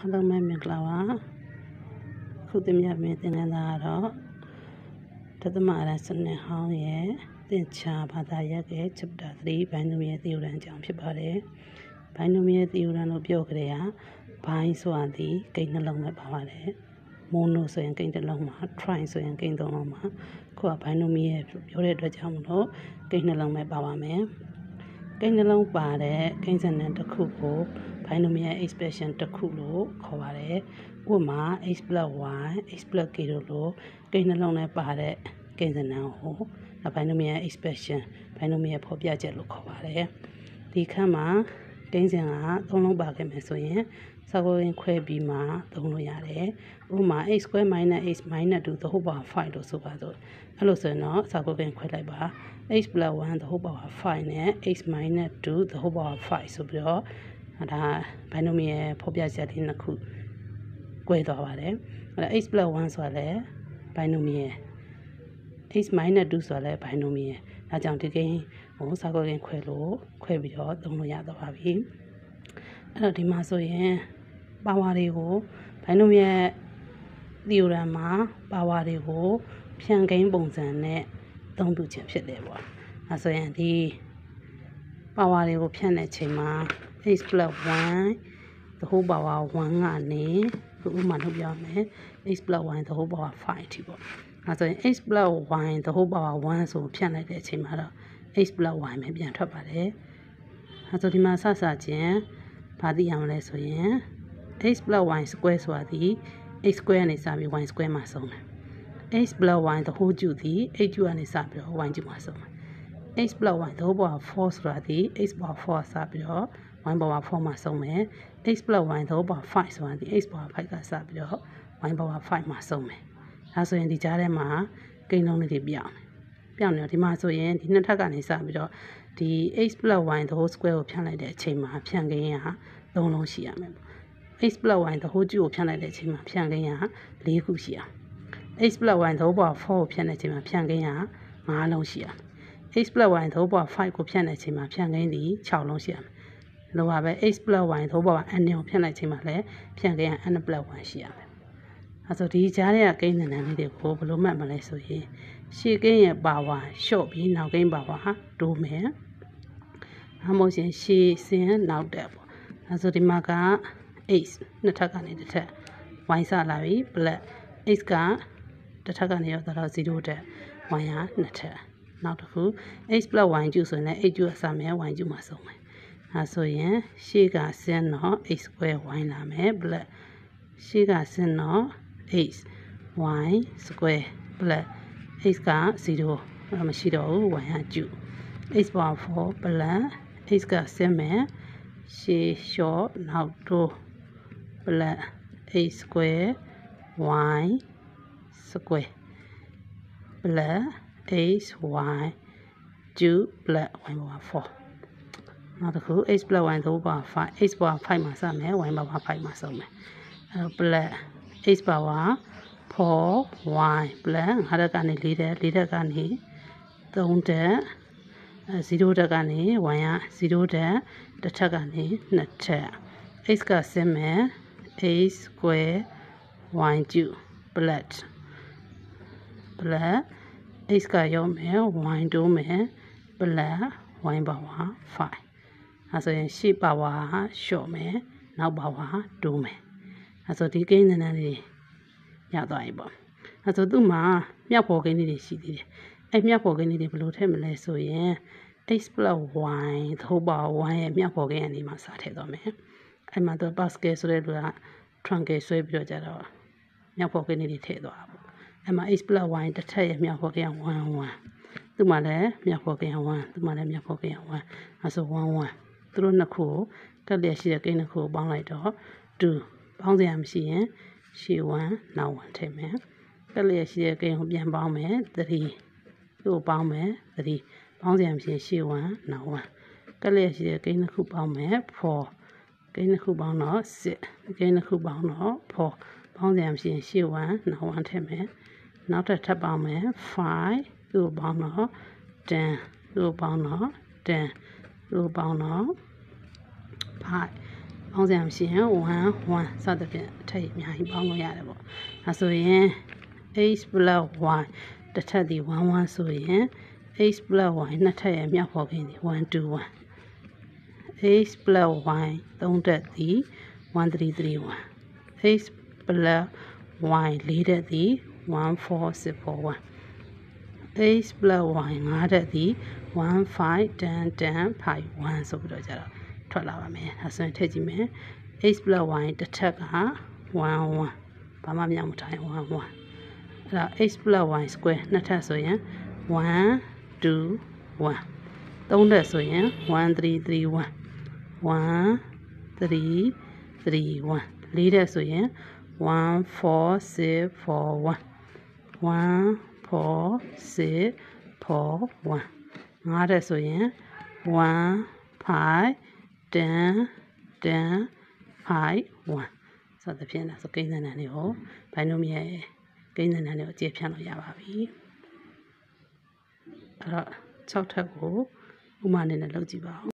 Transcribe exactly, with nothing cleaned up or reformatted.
Hello, my Miklawa. Could the Myint in another? Dဿမတနဟောင်းရဲ့သင်္ချာဘာသာရပ်ရဲ့ chapter three Binomial Theorem ကြောင့်ဖြစ်ပါတယ် Binomial Theorem လို့ပြောကြရ Bi ဆိုတာဒီကိန်းနှလုံးနဲ့ပါပါတယ် Mono ဆိုရင်ကိန်းတစ်လုံးမှာ Tri ဆိုရင်ကိန်းသုံးလုံးမှာခုက Binomial ပြောတဲ့အတွက်ကြောင့်မလို့ကိန်းနှလုံးပဲပါပါမယ်ကိန်းနှလုံးပါတဲ့ကိန်းစံနတစ်ခုကို Binomial expression တစ်ခုလို့ခေါ်ပါတယ်ဥပမာ x plus y x plus k တို့လိုကိန်းနှလုံးနဲ့ပါတဲ့ကိန်းစံနကို Binomial expression Binomial ဖော်ပြချက်လို့ခေါ်ပါတယ်ဒီခန်းမှာကိန်းစံကသုံးလုံးပါခဲ့မယ်ဆိုရင်စာကိုရင်ခွဲပြီးမှသုံးလို့ရတယ်ဥပမာ x square minus x minus two the whole power five လို့ဆိုပါစို့အဲ့လိုဆိုရင်တော့စာကိုရင်ခွဲလိုက်ပါ x plus one the whole power five နဲ့ x minus two the whole power five ဆိုပြီးတော့ဒါ Binomial ဖော်ပြချက်လေးနှစ်ခုကွဲသွားပါတယ်အဲ့ဒါ x plus one ဆိုတာလဲ Binomial x minus two ဆိုတာလဲ Binomial ဒါကြောင့်ဒီကိန်းဟိုစာကိုရင်ခွဲလို့ခွဲပြီးတော့သုံးလို့ရတော့ပါပြီအဲ့တော့ဒီမှာဆိုရင် power တွေကို Binomial Theorem မှာ power တွေကိုဖြန့်ကိန်းပုံစံနဲ့သုံးပြခြင်းဖြစ်တယ်ပေါ့အဲဆိုရင်ဒီ power တွေကိုဖြန့်တဲ့ချိန်မှာ x plus one the whole power one ကနေဥပမာထုတ်ပြမယ် x plus y the whole power five ထိပေါ့အဲဆိုရင် x plus y the whole power one ဆိုဖြန့်လိုက်တဲ့အချိန်မှာတော့ x plus y ပဲပြန်ထွက်ပါတယ်အဲဆိုဒီမှာစစချင်းဘာသိရမလဲဆိုရင် x plus y square ဆိုတာဒီ x square နဲ့စပြီး y square မှာဆုံးတယ် x plus y the whole ကျူသည် x ကျူကနေစပြီးတော့ y ကျူမှာဆုံးတယ် x plus y the whole power four ဆိုတာဒီ x power four စပြီးတော့ y power four မှာဆုံးမယ် x plus y the whole power five ဆိုတာဒီ x power five ကစပြီးတော့ y power five မှာဆုံးမယ်ဒါဆိုရင်ဒီကြားထဲမှာကိန်းလုံးလေးတွေပြောင်းတယ်ပြောင်းနေတော့ဒီမှာဆိုရင်ဒီနှစ်ထပ်ကနေစပြီးတော့ဒီ x plus y the whole square ကိုဖြန့်လိုက်တဲ့အချိန်မှာဖြန့်ကိန်းကသုံးလုံးရှိရမယ်ပေါ့ x plus y the whole ကျူကိုဖြန့်လိုက်တဲ့အချိန်မှာဖြန့်ကိန်းက၄ခုရှိရမယ် x plus y the whole power four ကိုဖြန့်တဲ့အချိန်မှာဖြန့်ကိန်းက၅လုံးရှိရမယ် x plus y the whole power five ကိုဖြန့်တဲ့အချိန်မှာဖြန့်ကိန်းဒီ၆လုံးရှိရမယ်လိုပါပဲ x plus y the whole power n ကိုဖြန့်လိုက်ချိန်မှာလည်းဖြန့်ကိန်းက n plus one ရှိရမယ်အဲဆိုဒီကြားထဲကကိန်းနံနံလေးတွေကိုဘယ်လိုမှတ်မလဲဆိုရင်ရှေ့ကိန်းရဲ့ power ရှော့ပြီးနောက်ကိန်း power ဟာတိုးမယ်အမို့ရှင်ရှေ့ဆင်းနောက်တက်ပေါ့အဲဆိုဒီမှာက x နှစ်ထပ်ကနေတစ်ထပ် y စလာပြီ plus x ကတစ်ထပ်ကနေတော့တော့zeroတက် y ဟာနှစ်ထပ်နောက်တစ်ခု x plus y ကျူဆိုရင်လည်း x ကျူအစမယ် y ကျူမှာဆုံးမယ်အဲဆိုရင်ရှေ့ကဆင်းတော့ x square y လာမယ် plus ရှေ့ကဆင်းတော့ x y square plus x ကzero မရှိတော့ဘူး y ဟာကျူ x power four plus x ကဆင်းမယ်ရှေ့လျှော့နောက်တိုး plus x square y square plus x y ကျူ plus y power four နောက်တစ်ခု x plus y သုံး power five x power five မှာစမယ် y power five မှာဆုံးမယ်အဲ plus x power four y plus ငါးတက်ကနေ၄တက်၄တက်ကနေသုံးတက်အဲzeroတက်ကနေ y ကzeroတက်တစ်ထပ်ကနေနှစ်ထပ် x ကဆင်းမယ် x square y ကျူ plus plus x ကရောက်မယ် y တိုးမယ် plus y power five အဲဆိုရင်ရှေ့ power ဟာရှော့မယ်နောက် power ဟာတိုးမယ်အဲဆိုဒီကိန်းနံနံလေးရသွားပြီပေါ့အဲဆိုသူ့မှာမြောက်ပေါ်ကိန်းလေးတွေရှိသေးတယ်အဲမြောက်ပေါ်ကိန်းလေးတွေဘယ်လိုထည့်မလဲဆိုရင် x plus y the whole power one ရဲ့မြောက်ပေါ်ကိန်းအနေမှာစထည့်သွားမယ်အဲ့မှာသူ Pascal ဆိုတဲ့လူက truncal ဆွဲပြီးတော့ကြတော့မြောက်ပေါ်ကိန်းလေးတွေထည့်သွားတာပေါ့အဲ့မှာ x plus y တစ်ထပ်ရဲ့မြောက်ပေါ်ကိန်းကone oneသူ့မှာလည်းမြောက်ပေါ်ကိန်းကoneသူ့မှာလည်းမြောက်ပေါ်ကိန်းကoneအဲဆိုone oneသူတို့နှစ်ခုကိုကက်လျက်ရှိတဲ့ကိန်းနှစ်ခုကိုပေါင်းလိုက်တော့twoပေါင်းစရာမရှိရင်ရှေ့oneနောက်oneထည့်မယ်ကက်လျက်ရှိတဲ့ကိန်းကိုပြန်ပေါင်းမယ်threeသူ့ကိုပေါင်းမယ်threeပေါင်းစရာမရှိရင်ရှေ့oneနောက်oneကက်လျက်ရှိတဲ့ကိန်းနှစ်ခုပေါင်းမယ်fourကိန်းနှစ်ခုပေါင်းတော့sixကိန်းနှစ်ခုပေါင်းတော့fourပေါင်းစရာမရှိရင်ရှေ့oneနောက်oneထည့်မယ်နောက်ထပ်ထပ်ပေါင်းမယ်fiveသူ့ကိုပေါင်းတော့tenသူ့ကိုပေါင်းတော့tenသူ့ကိုပေါင်းတော့five ပေါင်းစရာမရှိရင်one one စသဖြင့်အထက်အများကြီးပေါင်းလို့ရတယ်ပေါ့ဒါဆိုရင် x plus y တစ်ထပ်ဒီone oneဆိုရင် x plus y နှစ်ထပ်ရဲ့မြောက်ဖော်ခင်းဒီone two one x plus y သုံးထပ်ဒီone three three one x plus y လေးထပ်ဒီone four six four one x plus y ငါးထပ်ဒီone five ten ten five oneဆိုပြီးတော့ကြတော့ထွက်လာပါမယ်ဒါဆိုရင်ထည့်ကြည့်မယ် x plus y တစ်ထပ်ကone oneဘာမှမြောက်မထားရင်one oneအဲ့ဒါ x plus y square နှစ်ထပ်ဆိုရင်one two oneသုံးထပ်ဆိုရင်one three three one one three three oneလေးထပ်ဆိုရင်one four six four one one four six four oneငါးထပ်ဆိုရင်one five ten ten five oneစသဖြင့်လားဆိုကိန်းစံတန်းတွေကိုဘိုင်နိုမီရဲ့ကိန်းစံတန်းတွေကိုအကျေဖြန့်လို့ရပါပြီအဲ့တော့၆ထပ်ကိုဥမာနဲ့လည်းလုပ်ကြည့်ပါဦး